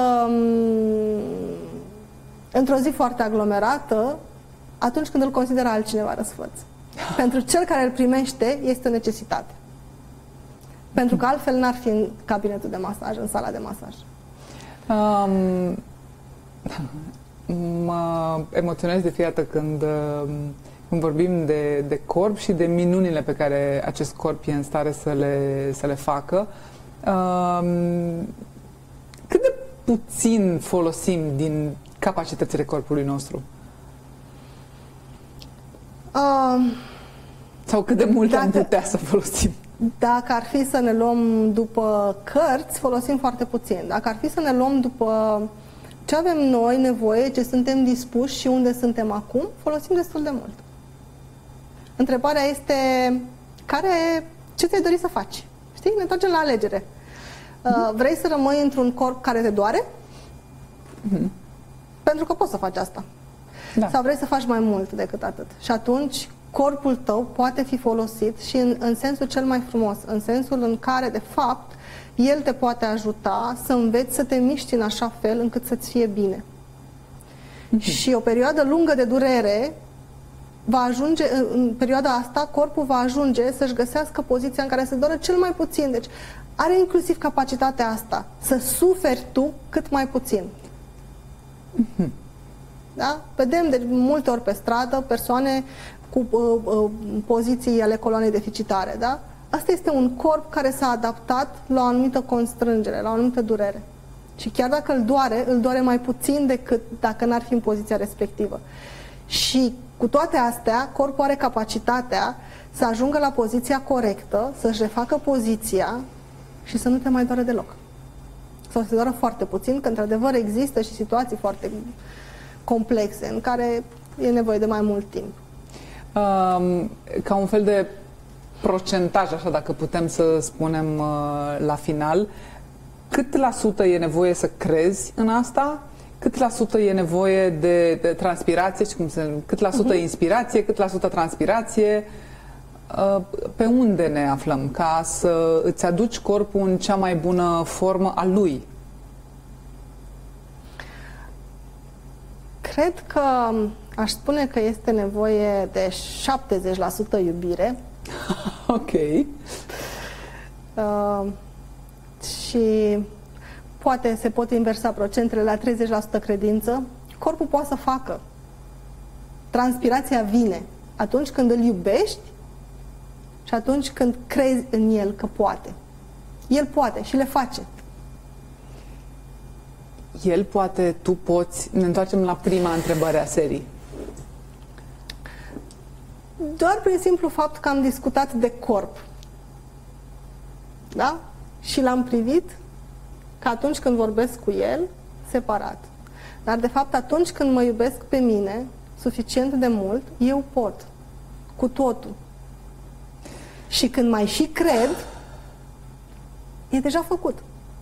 într-o zi foarte aglomerată, atunci când îl consideră altcineva răsfăț. Pentru cel care îl primește, este o necesitate. Pentru că altfel n-ar fi în cabinetul de masaj, în sala de masaj. Mă emoționez de fiecare dată când vorbim de corp și de minunile pe care acest corp e în stare să le facă. Cât de puțin folosim din capacitățile corpului nostru? Sau cât de mult am putea să folosim? Dacă ar fi să ne luăm după cărți, folosim foarte puțin. Dacă ar fi să ne luăm după ce avem noi nevoie, ce suntem dispuși și unde suntem acum, folosim destul de mult. Întrebarea este ce ți-ai dori să faci? Știi? Ne întoarcem la alegere. Vrei să rămâi într-un corp care te doare? Pentru că poți să faci asta. Da. Sau vrei să faci mai mult decât atât? Și atunci corpul tău poate fi folosit și în sensul cel mai frumos, în sensul în care, de fapt, el te poate ajuta să înveți să te miști în așa fel încât să-ți fie bine. Și o perioadă lungă de durere va ajunge, în perioada asta, corpul va ajunge să-și găsească poziția în care se doară cel mai puțin. Deci are inclusiv capacitatea asta, să suferi tu cât mai puțin. Da? Vedem de multe ori pe stradă persoane cu poziții ale coloanei deficitare. Da? Asta este un corp care s-a adaptat la o anumită constrângere, la o anumită durere. Și chiar dacă îl doare mai puțin decât dacă n-ar fi în poziția respectivă. Și cu toate astea, corpul are capacitatea să ajungă la poziția corectă, să-și refacă poziția și să nu te mai doare deloc. Sau să te doară foarte puțin, că într-adevăr există și situații foarte complexe în care e nevoie de mai mult timp. Ca un fel de procentaj, așa dacă putem să spunem la final, cât la sută e nevoie să crezi în asta? Cât la sută e nevoie de transpirație? Cât la sută inspirație? Cât la sută transpirație? Pe unde ne aflăm ca să îți aduci corpul în cea mai bună formă a lui? Cred că aș spune că este nevoie de 70% iubire. Ok. Și poate se pot inversa procentele la 30% credință. Corpul poate să facă. Transpirația vine atunci când îl iubești și atunci când crezi în el că poate. El poate și le face. El poate, tu poți. Ne întoarcem la prima întrebare a serii. Doar prin simplu fapt că am discutat de corp. Da? Și l-am privit ca atunci când vorbesc cu el, separat. Dar de fapt atunci când mă iubesc pe mine suficient de mult, eu pot. Cu totul. Și când mai și cred, e deja făcut.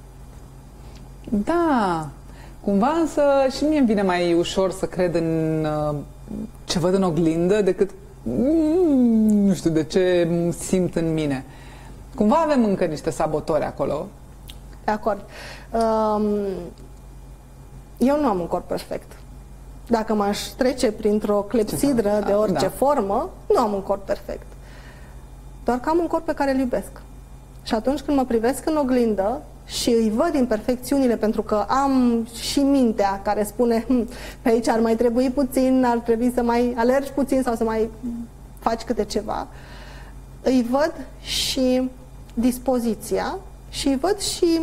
Da. Cumva însă și mie îmi vine mai ușor să cred în ce văd în oglindă decât nu știu de ce simt în mine. Cumva avem încă niște sabotori acolo. De acord. Eu nu am un corp perfect. Dacă m-aș trece printr-o clepsidră de orice formă, nu am un corp perfect. Doar că am un corp pe care îl iubesc. Și atunci când mă privesc în oglindă și îi văd imperfecțiunile, pentru că am și mintea care spune pe aici ar mai trebui puțin, ar trebui să mai alergi puțin sau să mai faci câte ceva, îi văd și dispoziția și îi văd și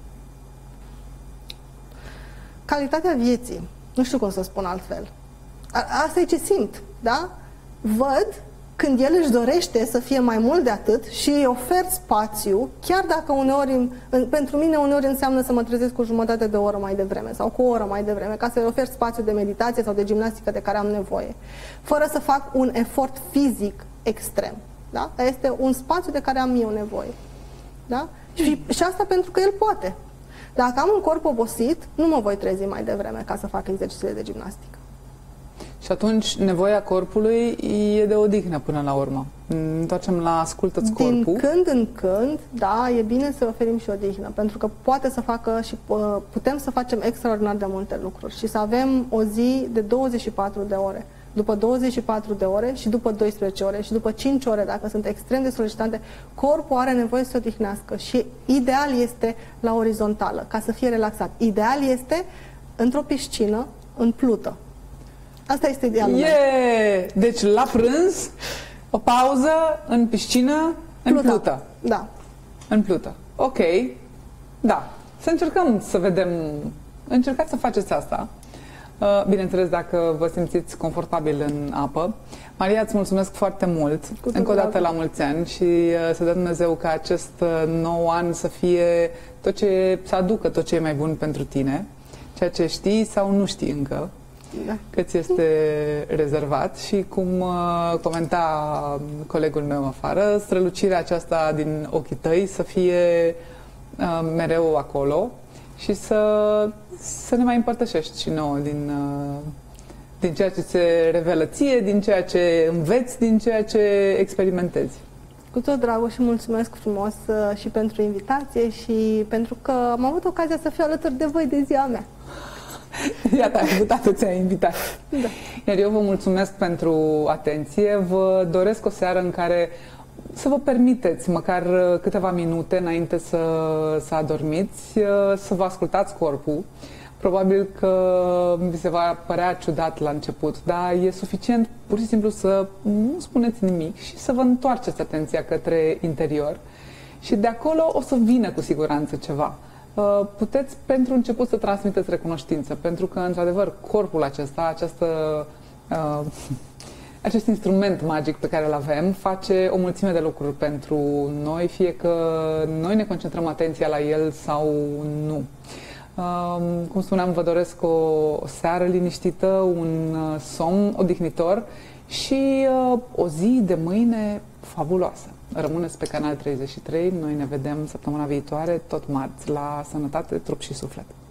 calitatea vieții. Nu știu cum să spun altfel. Asta e ce simt, da? Văd când el își dorește să fie mai mult de atât și îi ofer spațiu, chiar dacă uneori, pentru mine uneori înseamnă să mă trezesc cu jumătate de oră mai devreme sau cu o oră mai devreme, ca să-i ofer spațiu de meditație sau de gimnastică de care am nevoie, fără să fac un efort fizic extrem. Da? Este un spațiu de care am eu nevoie. Da? Și asta pentru că el poate. Dacă am un corp obosit, nu mă voi trezi mai devreme ca să fac exercițiile de gimnastică. Și atunci nevoia corpului e de odihnă până la urmă. Întoarcem la ascultă-ți corpul. Din când în când, da, e bine să oferim și odihnă, pentru că poate să facă și putem să facem extraordinar de multe lucruri și să avem o zi de 24 de ore. După 24 de ore și după 12 ore și după 5 ore, dacă sunt extrem de solicitante, corpul are nevoie să se odihnească și ideal este la orizontală, ca să fie relaxat. Ideal este într-o piscină, în plută. Asta este idealul meu. Deci la prânz, o pauză în piscină, în plută. Da. În plută. Ok. Da. Să încercăm să vedem. Încercați să faceți asta. Bineînțeles, dacă vă simțiți confortabil în apă. Maria, îți mulțumesc foarte mult. Încă o dată la mulți ani și să dea Dumnezeu ca acest nou an să fie să aducă tot ce e mai bun pentru tine, ceea ce știi sau nu știi încă, că ți este rezervat și cum comenta colegul meu afară, strălucirea aceasta din ochii tăi să fie mereu acolo și să ne mai împărtășești și nouă din ceea ce se revelă ție, din ceea ce înveți, din ceea ce experimentezi. Cu tot dragul și mulțumesc frumos și pentru invitație și pentru că am avut ocazia să fiu alături de voi de ziua mea. Iată, ai avut atâția invitați. Da. Iar eu vă mulțumesc pentru atenție. Vă doresc o seară în care să vă permiteți măcar câteva minute înainte să adormiți, să vă ascultați corpul. Probabil că vi se va părea ciudat la început, dar e suficient pur și simplu să nu spuneți nimic și să vă întoarceți atenția către interior și de acolo o să vină cu siguranță ceva. Puteți pentru început să transmiteți recunoștință, pentru că, într-adevăr, corpul acesta, acest instrument magic pe care îl avem face o mulțime de lucruri pentru noi, fie că noi ne concentrăm atenția la el sau nu. Cum spuneam, vă doresc o seară liniștită, un somn odihnitor și o zi de mâine fabuloasă. Rămâneți pe Canal 33, noi ne vedem săptămâna viitoare, tot marți, la Sănătate, Trup și Suflet.